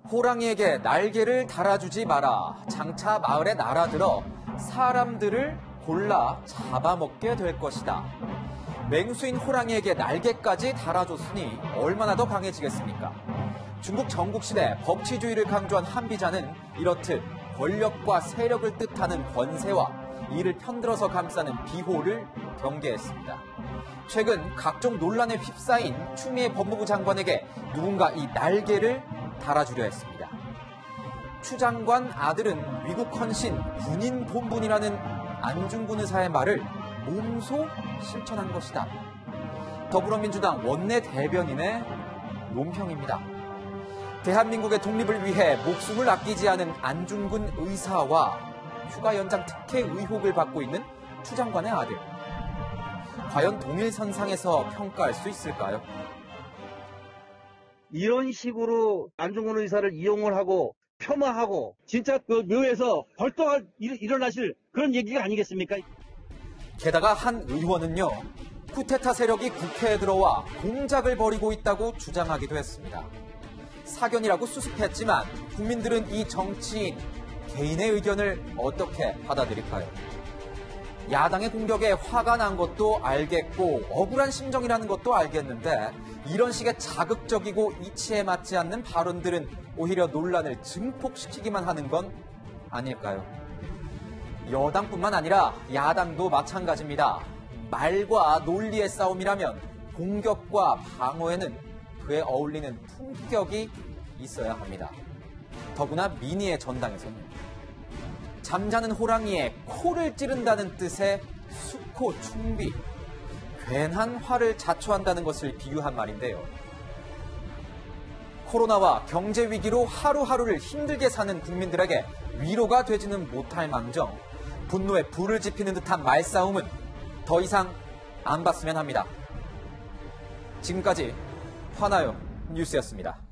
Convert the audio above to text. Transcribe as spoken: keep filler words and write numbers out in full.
호랑이에게 날개를 달아주지 마라. 장차 마을에 날아들어 사람들을 골라 잡아먹게 될 것이다. 맹수인 호랑이에게 날개까지 달아줬으니 얼마나 더 강해지겠습니까? 중국 전국시대 법치주의를 강조한 한비자는 이렇듯 권력과 세력을 뜻하는 권세와 이를 편들어서 감싸는 비호를 경계했습니다. 최근 각종 논란에 휩싸인 추미애 법무부 장관에게 누군가 이 날개를 달아주려 했습니다. 추 장관 아들은 위국 헌신 군인 본분이라는 안중근 의사의 말을 몸소 실천한 것이다. 더불어민주당 원내 대변인의 논평입니다. 대한민국의 독립을 위해 목숨을 아끼지 않은 안중근 의사와 휴가 연장 특혜 의혹을 받고 있는 추 장관의 아들. 과연 동일선상에서 평가할 수 있을까요? 이런 식으로 안중근 의사를 이용을 하고 폄하하고 진짜 그 묘에서 벌떡 일어나실 그런 얘기가 아니겠습니까? 게다가 한 의원은요, 쿠데타 세력이 국회에 들어와 공작을 벌이고 있다고 주장하기도 했습니다. 사견이라고 수습했지만 국민들은 이 정치인 개인의 의견을 어떻게 받아들일까요? 야당의 공격에 화가 난 것도 알겠고 억울한 심정이라는 것도 알겠는데 이런 식의 자극적이고 이치에 맞지 않는 발언들은 오히려 논란을 증폭시키기만 하는 건 아닐까요? 여당뿐만 아니라 야당도 마찬가지입니다. 말과 논리의 싸움이라면 공격과 방어에는 그에 어울리는 품격이 있어야 합니다. 더구나 민의의 전당에서는. 잠자는 호랑이에 코를 찌른다는 뜻의 수코 충비, 괜한 화를 자초한다는 것을 비유한 말인데요. 코로나와 경제 위기로 하루하루를 힘들게 사는 국민들에게 위로가 되지는 못할 망정 분노에 불을 지피는 듯한 말싸움은 더 이상 안 봤으면 합니다. 지금까지 화나요 뉴스였습니다.